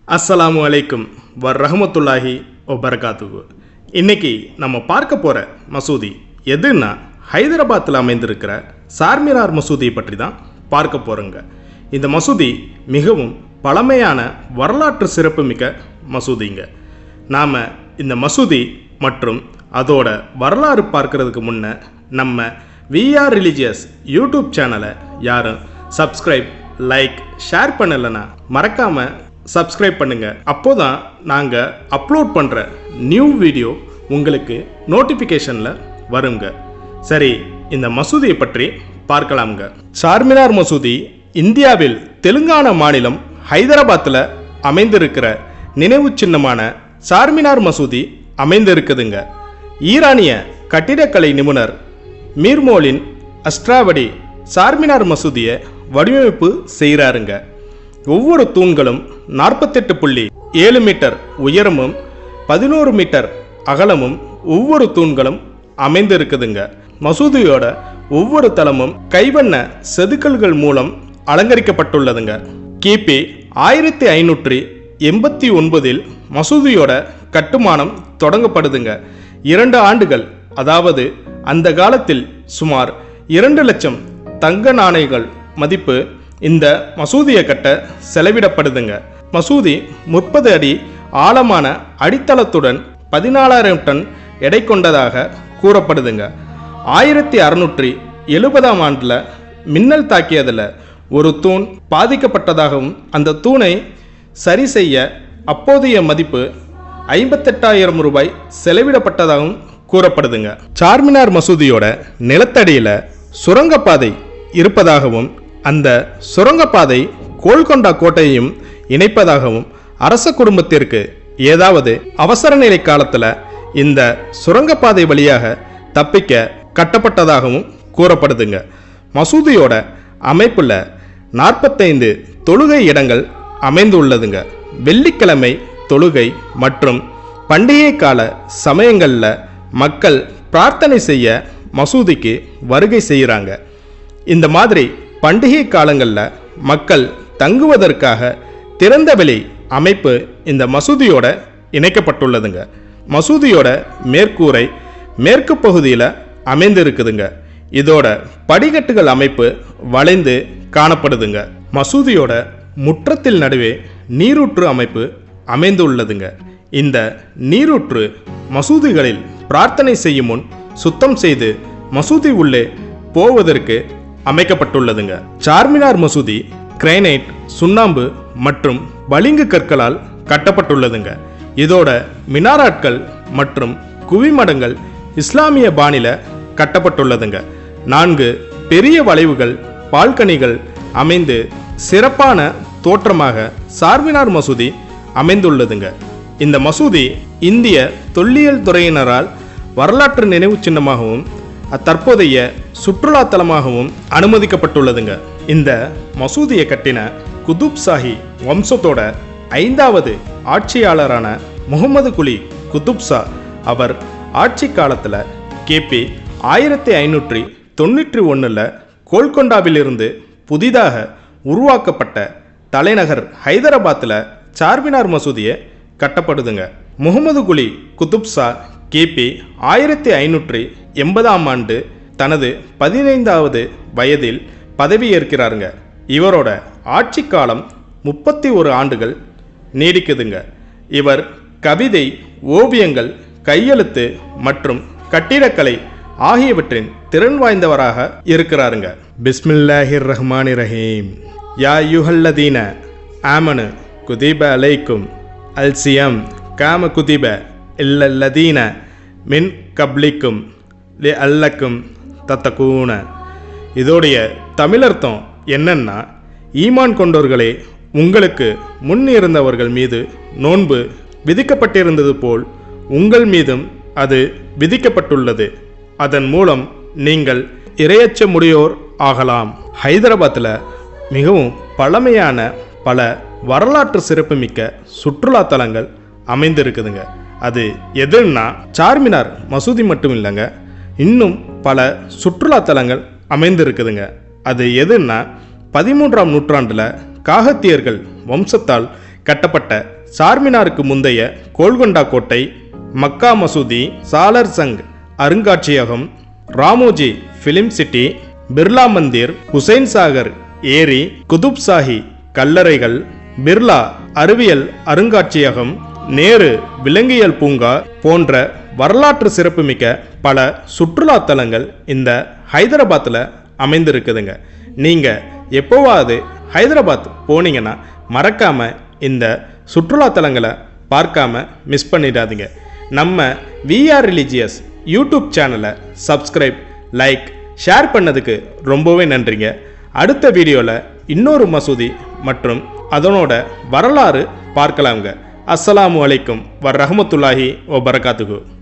அஸ்ஸலாமு அலைக்கும் வரஹ்மத்துல்லாஹி வபரகாத்துஹு. இன்னைக்கு நம்ம பார்க்க போகிற மசூதி எதுன்னா ஹைதராபாத்தில் அமைந்திருக்கிற சார்மினார் மசூதியை பற்றி தான் பார்க்க போகிறோங்க. இந்த மசூதி மிகவும் பழமையான வரலாற்று சிறப்புமிக்க மசூதிங்க. நாம் இந்த மசூதி மற்றும் அதோட வரலாறு பார்க்கறதுக்கு முன்னே நம்ம விஆர் ரிலீஜியஸ் யூடியூப் சேனலை யாரும் சப்ஸ்கிரைப் லைக் ஷேர் பண்ணலைன்னா மறக்காமல் சப்ஸ்கிரைப் பண்ணுங்கள். அப்போதான் நாங்கள் அப்லோட் பண்ணுற நியூ வீடியோ உங்களுக்கு நோட்டிஃபிகேஷனில் வருங்க. சரி, இந்த மசூதியை பற்றி பார்க்கலாம்ங்க. சார்மினார் மசூதி இந்தியாவில் தெலுங்கானா மாநிலம் ஹைதராபாத்தில் அமைந்திருக்கிற நினைவு சின்னமான சார்மினார் மசூதி அமைந்திருக்குதுங்க. ஈரானிய கட்டிடக்கலை நிபுணர் மீர்மோலின் அஸ்ட்ராவடி சார்மினார் மசூதியை வடிவமைப்பு செய்கிறாருங்க. ஒவ்வொரு தூண்களும் 48.7 மீட்டர் உயரமும் 11 மீட்டர் அகலமும் ஒவ்வொரு தூண்களும் அமைந்திருக்குதுங்க. மசூதியோட ஒவ்வொரு தளமும் கைவண்ண செதுக்கல்கள் மூலம் அலங்கரிக்கப்பட்டுள்ளதுங்க. கிபி 1589 மசூதியோட கட்டுமானம் தொடங்கப்படுதுங்க. 2 ஆண்டுகள், அதாவது அந்த காலத்தில் சுமார் 2 லட்சம் தங்க நாணயங்கள் மதிப்பு இந்த மசூதியை கட்ட செலவிடப்படுதுங்க. மசூதி 30 அடி ஆழமான அடித்தளத்துடன் 14,000 டன் எடை கொண்டதாக கூறப்படுதுங்க. 1670 ஆண்டில் மின்னல் தாக்கியதில் ஒரு தூண் பாதிக்கப்பட்டதாகவும் அந்த தூணை சரி செய்ய அப்போதைய மதிப்பு 58,000 ரூபாய் செலவிடப்பட்டதாகவும் கூறப்படுதுங்க. சார்மினார் மசூதியோட நிலத்தடியில் சுரங்கப்பாதை இருப்பதாகவும் அந்த சுரங்கப்பாதை கோல்கொண்டா கோட்டையையும் இணைப்பதாகவும் அரச குடும்பத்திற்கு ஏதாவது அவசர நிலை காலத்தில் இந்த சுரங்கப்பாதை வழியாக தப்பிக்க கட்டப்பட்டதாகவும் கூறப்படுதுங்க. மசூதியோட அமைப்புல 45 தொழுகை இடங்கள் அமைந்துள்ளதுங்க. வெள்ளிக்கிழமை தொழுகை மற்றும் பண்டிகை கால சமயங்களில் மக்கள் பிரார்த்தனை செய்ய மசூதிக்கு வருகை செய்கிறாங்க. இந்த மாதிரி பண்டிகை காலங்களில் மக்கள் தங்குவதற்காக திறந்தவெளி அமைப்பு இந்த மசூதியோட இணைக்கப்பட்டுள்ளதுங்க. மசூதியோட மேற்கூரை மேற்கு பகுதியில் அமைந்திருக்குதுங்க. இதோட படிக்கட்டுகள் அமைப்பு வளைந்து காணப்படுதுங்க. மசூதியோட முற்றத்தில் நடுவே நீரூற்று அமைப்பு அமைந்துள்ளதுங்க. இந்த நீரூற்று மசூதிகளில் பிரார்த்தனை செய்யும் முன் சுத்தம் செய்து மசூதி உள்ளே போவதற்கு அமைக்கப்பட்டுள்ளதுங்க. சார்மினார் மசூதி கிரைனைட், சுண்ணாம்பு மற்றும் பளிங்கு கற்களால் கட்டப்பட்டுள்ளதுங்க. இதோட மினாராட்கள் மற்றும் குவிமடங்கள் இஸ்லாமிய பாணியில கட்டப்பட்டுள்ளதுங்க. 4 பெரிய வளைவுகள் பால்கனிகள் அமைந்து சிறப்பான தோற்றமாக சார்மினார் மசூதி அமைந்துள்ளதுங்க. இந்த மசூதி இந்திய தொல்லியல் துறையினரால் வரலாற்று நினைவு சின்னமாகவும் தற்போதைய சுற்றுலா தலமாகவும் அனுமதிக்கப்பட்டுள்ளதுங்க. இந்த மசூதியை கட்டின குதுப் ஷாஹி வம்சத்தோட 5வது ஆட்சியாளரான முகமது குலி குதுப் ஷா அவர் ஆட்சி காலத்தில் கிபி 1591 கோல்கொண்டாவிலிருந்து புதிதாக உருவாக்கப்பட்ட தலைநகர் ஹைதராபாத்தில் சார்மினார் மசூதியை கட்டப்படுதுங்க. முகமது குலி குதுப் ஷா கிபி 1580 ஆண்டு தனது 15வது வயதில் பதவியேற்கிறாருங்க. இவரோட ஆட்சி காலம் 31 ஆண்டுகள் நீடிக்குதுங்க. இவர் கவிதை, ஓவியங்கள், கையெழுத்து மற்றும் கட்டிடக்கலை ஆகியவற்றின் திறன் வாய்ந்தவராக இருக்கிறாருங்க. பிஸ்மில்லாஹிர் ரஹ்மானிர் ரஹீம். யா யுஹல்லதீன ஆமனு குதிப அலைக்கும் அல்சியம் காம குதிப இல்லல்லதீன மின் கப்லிக்கும் லி அல்லக்கும் தத்தகூன. இதோடைய தமிழர்த்தம் என்னன்னா, ஈமான் கொண்டோர்களே, உங்களுக்கு முன் இருந்தவர்கள் மீது நோன்பு விதிக்கப்பட்டிருந்தது போல் உங்கள் மீதும் அது விதிக்கப்பட்டுள்ளது. அதன் மூலம் நீங்கள் இரையச்சமுடையோர் ஆகலாம். ஹைதராபாத்தில் மிகவும் பழமையான பல வரலாற்று சிறப்புமிக்க சுற்றுலா தலங்கள் அமைந்திருக்குதுங்க. அது எதுன்னா சார்மினார் மசூதி மட்டும் இல்லைங்க, இன்னும் பல சுற்றுலா தலங்கள் அமைந்திருக்குதுங்க. அது எதுன்னா 13ஆம் நூற்றாண்டில் காகத்தியர்கள் வம்சத்தால் கட்டப்பட்ட சார்மினாருக்கு முந்தைய கோல்கொண்டா கோட்டை, மக்கா மசூதி, சாலர் சங் அருங்காட்சியகம், ராமோஜி ஃபிலிம் சிட்டி, பிர்லா மந்திர், ஹுசைன் சாகர் ஏரி, குதுப்ஷாஹி கல்லறைகள், பிர்லா அறிவியல் அருங்காட்சியகம், நேரு விலங்கியல் பூங்கா போன்ற வரலாற்று சிறப்புமிக்க பல சுற்றுலா தலங்கள் இந்த ஹைதராபாத்தில் அமைந்திருக்குதுங்க. நீங்கள் எப்போவாது ஹைதராபாத் போனீங்கன்னா மறக்காமல் இந்த சுற்றுலா தலங்களை பார்க்காம மிஸ் பண்ணிடாதீங்க. நம்ம விஆர் ரிலீஜியஸ் யூடியூப் சேனலை சப்ஸ்கிரைப், லைக், ஷேர் பண்ணதுக்கு ரொம்பவே நன்றிங்க. அடுத்த வீடியோவில் இன்னொரு மசூதி மற்றும் அதனோட வரலாறு பார்க்கலாங்க. அஸ்ஸலாமு அலைக்கும் வரஹ்மத்துல்லாஹி வபரகாத்துஹு.